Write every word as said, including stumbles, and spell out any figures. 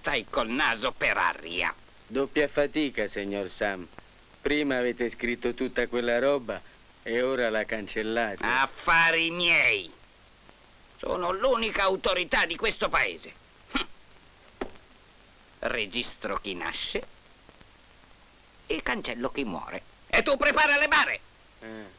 stai col naso per aria. Doppia fatica, signor Sam. Prima avete scritto tutta quella roba e ora la cancellate. Affari miei. Sono l'unica autorità di questo paese. Registro chi nasce e cancello chi muore. E tu prepara le bare. Eh.